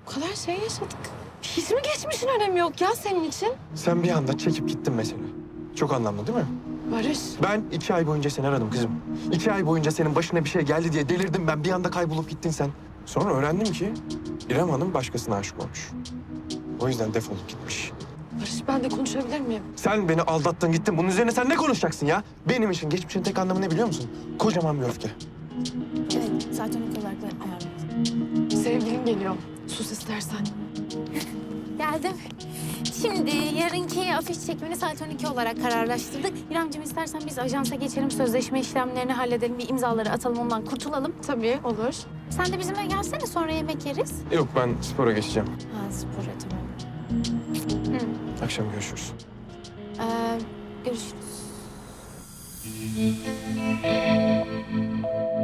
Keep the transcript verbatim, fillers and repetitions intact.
O kadar şey yaşadık. Hiç mi geçmişin önemi yok ya senin için? Sen bir anda çekip gittin mesela. Çok anlamlı değil mi? Barış. Ben iki ay boyunca seni aradım kızım. İki ay boyunca senin başına bir şey geldi diye delirdim ben. Bir anda kaybolup gittin sen. Sonra öğrendim ki İrem Hanım başkasına aşık olmuş. O yüzden defolup gitmiş. Barış ben de konuşabilir miyim? Sen beni aldattın gittin. Bunun üzerine sen ne konuşacaksın ya? Benim için geçmişin tek anlamı ne biliyor musun? Kocaman bir öfke. Evet, zaten ilk olarak da ayarladım. Sevgilim geliyor. Sus istersen. Geldim. Şimdi yarınki afiş çekimini saat on iki olarak kararlaştırdık. İremciğim istersen biz ajansa geçelim, sözleşme işlemlerini halledelim, bir imzaları atalım, ondan kurtulalım. Tabii olur. Sen de bizimle gelsene, sonra yemek yeriz. Yok ben spora geçeceğim. Ha, spora tamam. Akşam görüşürüz. Ee, görüşürüz.